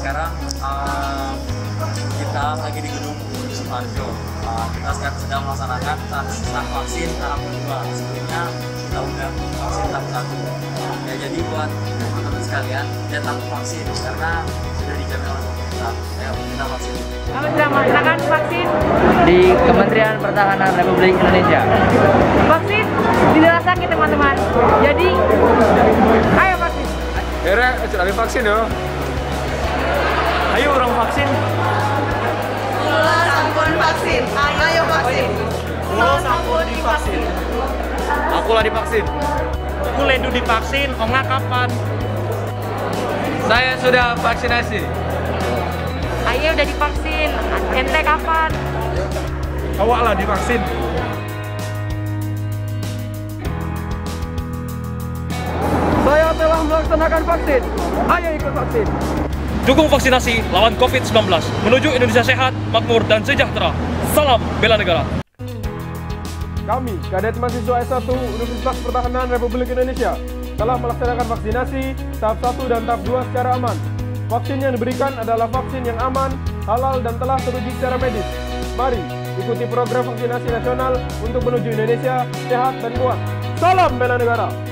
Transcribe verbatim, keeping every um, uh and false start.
sekarang uh, kita lagi di gedung Sumarjo. Uh, kita sekarang sedang melaksanakan tahap vaksin tahap kedua. Sebelumnya kita udah vaksin tahap satu. Ya, jadi buat teman-teman sekalian, datang vaksin karena sudah dijamin oleh pemerintah. Ayo kita vaksin. Kami sedang melaksanakan vaksin di Kementerian Pertahanan Republik Indonesia. Vaksin tidak sakit teman-teman. Jadi ayo vaksin. Era, ada vaksin ya. Ayo orang vaksin. Mula sampun vaksin. Ayo vaksin. Mula sampun divaksin. Aku lah divaksin. Aku ledu divaksin. Onga kapan? Saya sudah vaksinasi. Ayo udah divaksin. Ente kapan? Awak lah divaksin. Saya telah melaksanakan vaksin. Ayo ikut vaksin. Dukung vaksinasi lawan covid sembilan belas menuju Indonesia sehat, makmur, dan sejahtera. Salam bela negara. Kami, Kadet Mahasiswa S satu Universitas Pertahanan Republik Indonesia, telah melaksanakan vaksinasi tahap satu dan tahap dua secara aman. Vaksin yang diberikan adalah vaksin yang aman, halal, dan telah teruji secara medis. Mari ikuti program vaksinasi nasional untuk menuju Indonesia sehat dan kuat. Salam bela negara.